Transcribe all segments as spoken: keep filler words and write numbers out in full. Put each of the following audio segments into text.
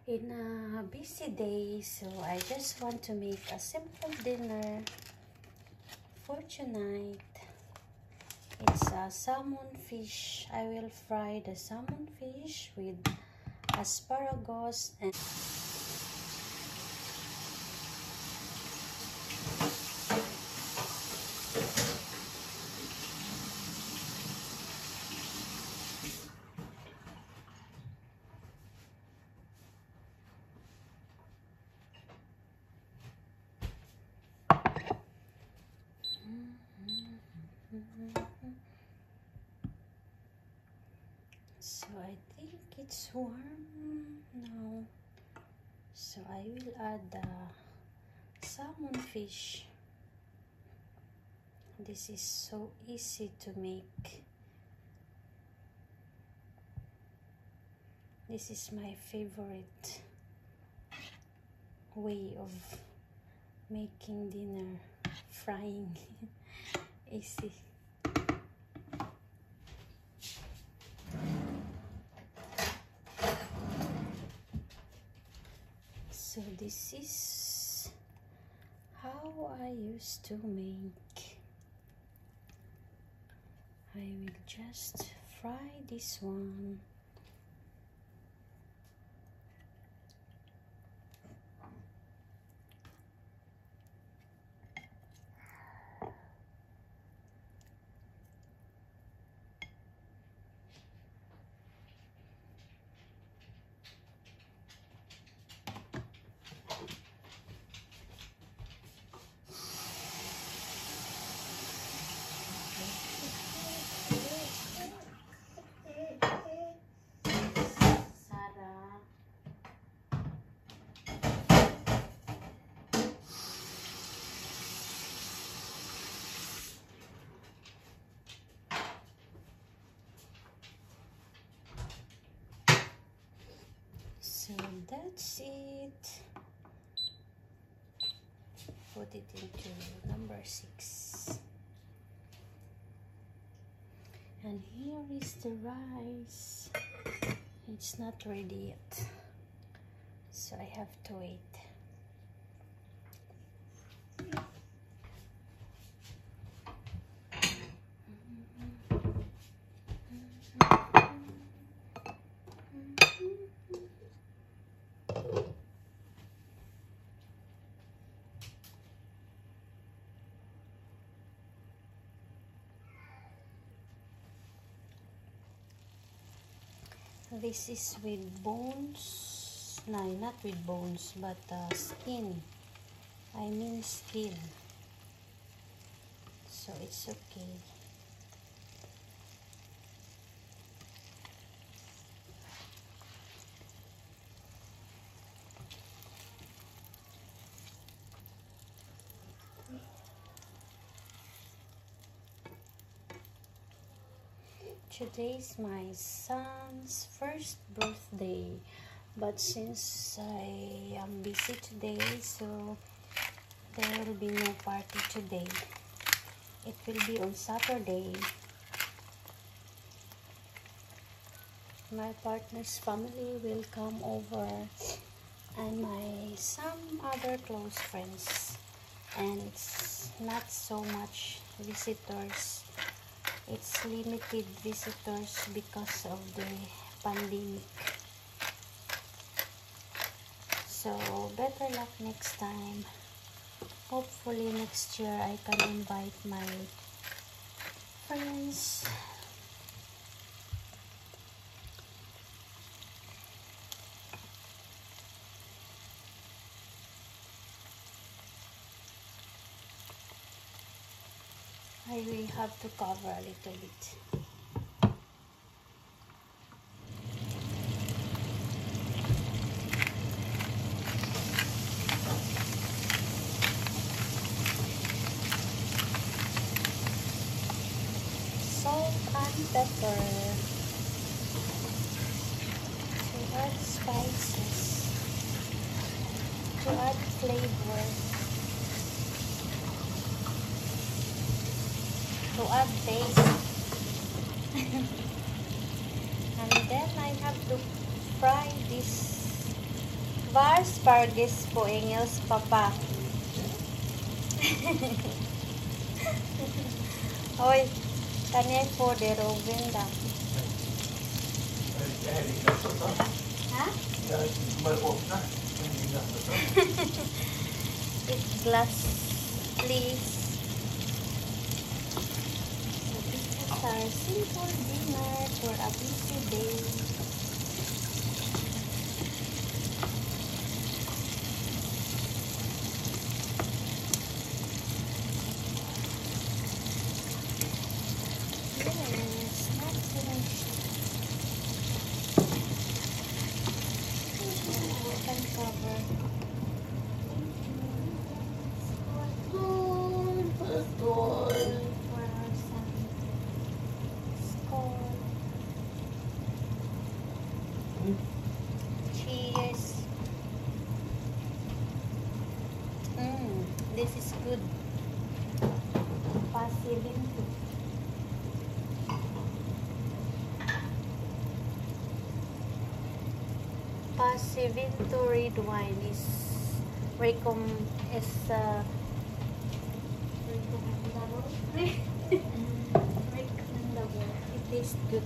in a busy day, so I just want to make a simple dinner for tonight. It's a salmon fish. I will fry the salmon fish with asparagus and so I think it's warm now, so I will add the salmon fish. This is so easy to make. This is my favorite way of making dinner, frying. Easy. So this is how I used to make. I will just fry this one. So that's it. Put it into number six. And here is the rice. It's not ready yet, so I have to wait. This is with bones. No, not with bones, but uh, skin. I mean skin. So it's okay. Today's my son's first birthday, but since I am busy today, so there will be no party today. It will be on Saturday. My partner's family will come over, and my some other close friends, and it's not so much visitors. It's limited visitors because of the pandemic. So better luck next time. Hopefully next year I can invite my friends. I will have to cover a little bit. Salt and pepper. To add spices. To add flavor. To add taste. And then I have to fry this Var Spargis po Engels Papa. Oi, kanya po de Rovinda. Ha? It's glass, please. So this is our simple dinner for a busy day. Yes, not finished. Open cover. For our son. Score. Cheers. Mm, this is good. Pasilinto. Pasilinto red wine is recom is uh, recommendable. Recommendable. It tastes good.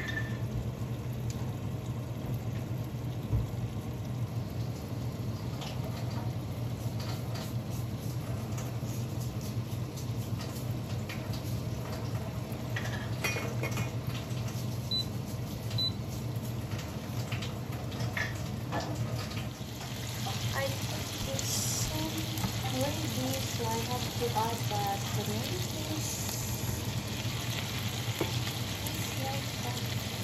I think it's um, ready, so I have to add that tomatoes. Just like that.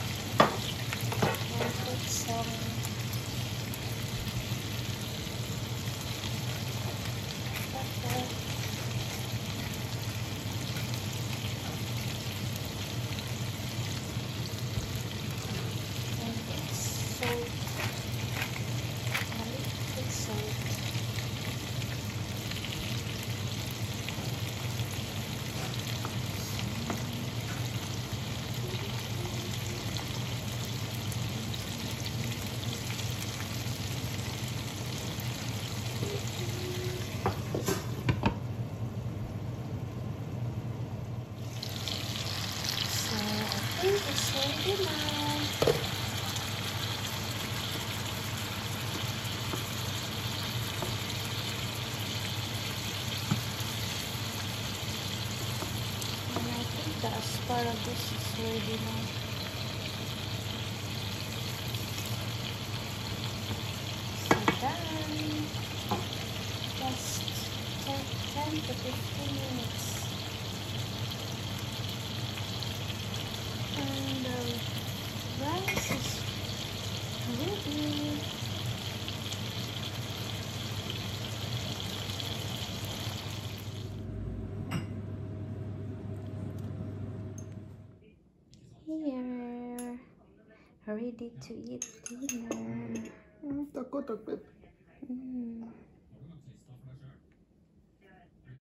I'll put some pepper. And it's salt. A little salt. So I think it's ready now. And I think the asparagus is ready now. So done. Just ten to fifteen minutes. And the rice is ready. Here, ready to eat dinner. Hmm, takot, takot.